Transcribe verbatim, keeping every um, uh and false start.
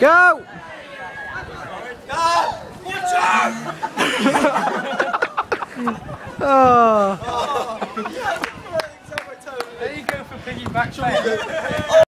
Go! Watch out! Oh. There you go for piggyback.